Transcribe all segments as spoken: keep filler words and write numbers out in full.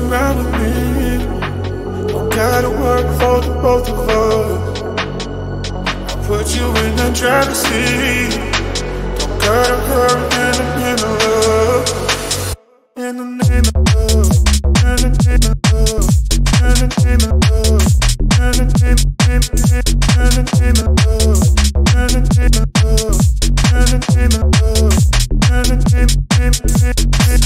ride with me, don't gotta work for the both of us. I'll put you in the driver's seat. Don't gotta hurry in the name of love. In the name of love. In the name of love. In the name of love. In the name, name, name. In the name of love. In the name of love. In the name of love. In the name, name, name, name.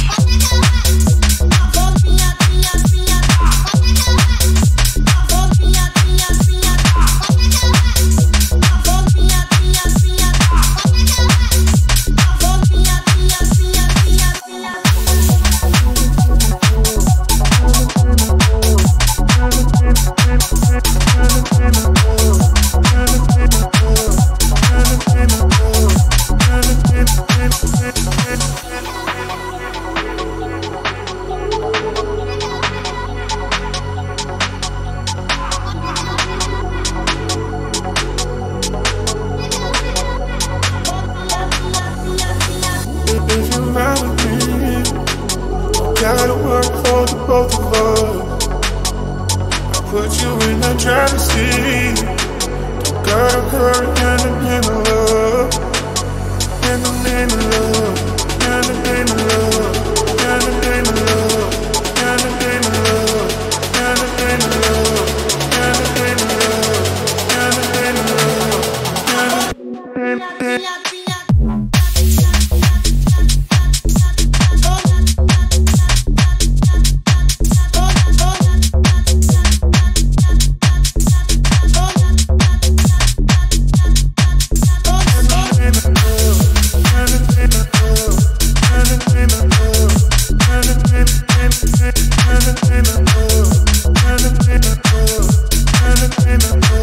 If you ride with me, don't gotta work for the both of us. I'll put you in the driver's seat. Don't gotta hurry in the name of love. In the name of love. In the name of love. In the name of love. In the name of love. In the name of love. In the name of love. In the name of love. In the name of love. In the name of love.